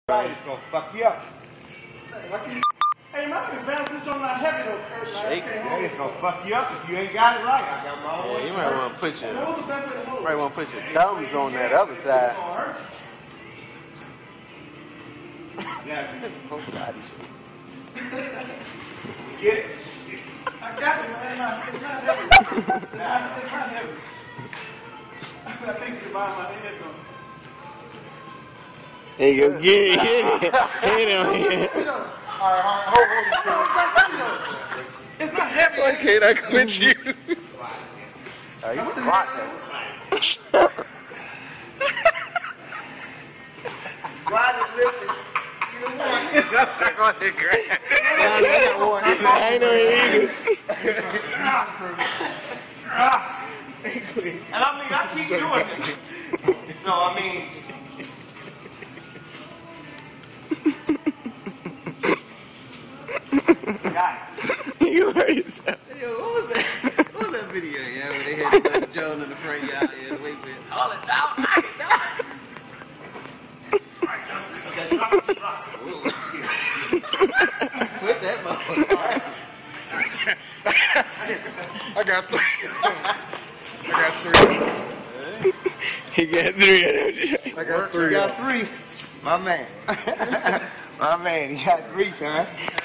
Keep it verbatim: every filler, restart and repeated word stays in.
Right, it's gonna fuck you up. Hey, my advances on my heavy though, Kurt. Shake it. Yeah, it's gonna fuck you up if you ain't got it right. I got my own. Yeah, you might want to put your, What was the best way to hold it? might want to put your thumbs on that other side. Yeah. Both sides. Get it? I got it, man. It's not heavy. It's not, it's not heavy. I think it's by my head though. There you go, get it, get it. Hit him, hit him. Alright, alright, hold on. It's not heavy. Why can't I quit you? Oh, you squat that. Why is lifting? Back on the ground. I ain't no illegal. And I mean, I keep doing this. No, I mean. You heard yourself. Yo, what was that? What was that video, yeah, where they had uh, Joan in the front yard and wait for it. Hold it down, knock it down. Put that motherfucker. I got three. I got three. He got three of them. I got three. You got three. My man. My man, he got three, son.